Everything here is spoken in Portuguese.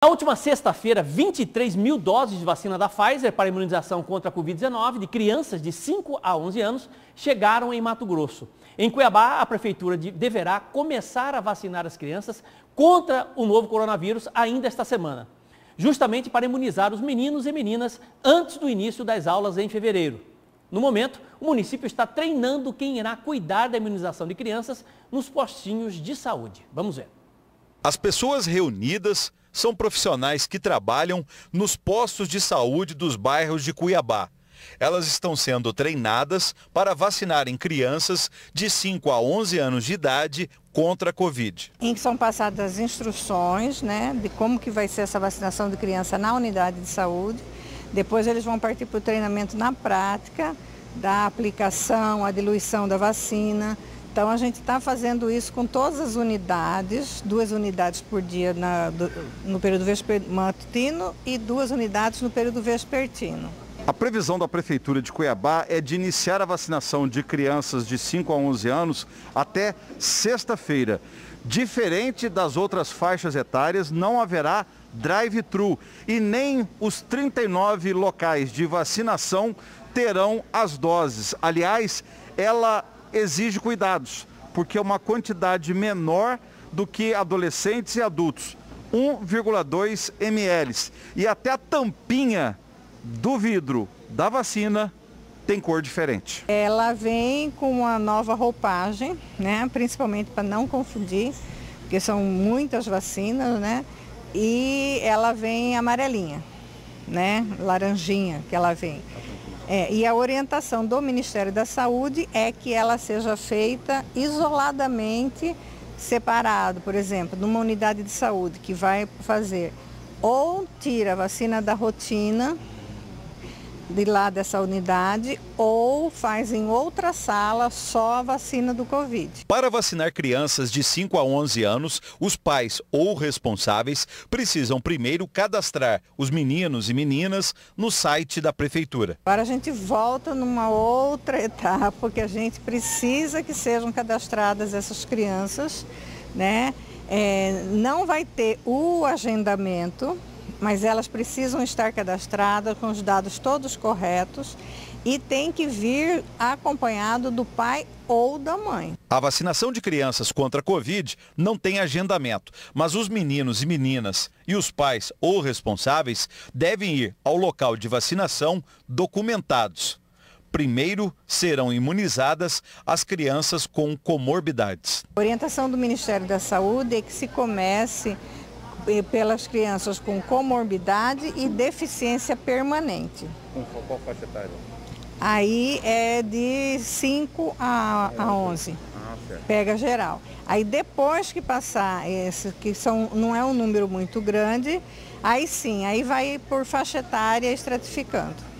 Na última sexta-feira, 23 mil doses de vacina da Pfizer para imunização contra a Covid-19 de crianças de 5 a 11 anos chegaram em Mato Grosso. Em Cuiabá, a prefeitura deverá começar a vacinar as crianças contra o novo coronavírus ainda esta semana, justamente para imunizar os meninos e meninas antes do início das aulas em fevereiro. No momento, o município está treinando quem irá cuidar da imunização de crianças nos postinhos de saúde. Vamos ver. As pessoas reunidas são profissionais que trabalham nos postos de saúde dos bairros de Cuiabá. Elas estão sendo treinadas para vacinarem crianças de 5 a 11 anos de idade contra a Covid. Em que são passadas instruções, de como que vai ser essa vacinação de criança na unidade de saúde. Depois eles vão partir para o treinamento na prática, da aplicação, a diluição da vacina. Então a gente está fazendo isso com todas as unidades, 2 unidades por dia no período matutino e 2 unidades no período vespertino. A previsão da Prefeitura de Cuiabá é de iniciar a vacinação de crianças de 5 a 11 anos até sexta-feira. Diferente das outras faixas etárias, não haverá drive-thru e nem os 39 locais de vacinação terão as doses. Aliás, ela exige cuidados, porque é uma quantidade menor do que adolescentes e adultos, 1,2 ml. E até a tampinha do vidro da vacina tem cor diferente. Ela vem com uma nova roupagem, principalmente para não confundir, porque são muitas vacinas, e ela vem amarelinha, laranjinha que ela vem. E a orientação do Ministério da Saúde é que ela seja feita isoladamente, separado. Por exemplo, numa unidade de saúde que vai fazer ou tira a vacina da rotina de lá dessa unidade ou faz em outra sala só a vacina do Covid. Para vacinar crianças de 5 a 11 anos, os pais ou responsáveis precisam primeiro cadastrar os meninos e meninas no site da Prefeitura. Agora a gente volta numa outra etapa, porque a gente precisa que sejam cadastradas essas crianças, não vai ter o agendamento, mas elas precisam estar cadastradas com os dados todos corretos e tem que vir acompanhado do pai ou da mãe. A vacinação de crianças contra a Covid não tem agendamento, mas os meninos e meninas e os pais ou responsáveis devem ir ao local de vacinação documentados. Primeiro serão imunizadas as crianças com comorbidades. A orientação do Ministério da Saúde é que se comece pelas crianças com comorbidade e deficiência permanente. Qual faixa etária? Aí é de 5 a 11. Pega geral. Aí depois que passar esse, que não é um número muito grande, aí sim, aí vai por faixa etária estratificando.